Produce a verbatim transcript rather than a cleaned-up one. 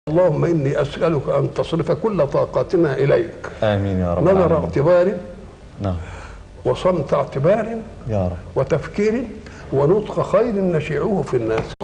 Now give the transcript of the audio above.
اللهم إني أسألك أن تصرف كل طاقاتنا إليك. آمين يا رب. نظر اعتبار، نعم، وصمت اعتبار، يا رب، وتفكير، ونطق خير نشيعه في الناس.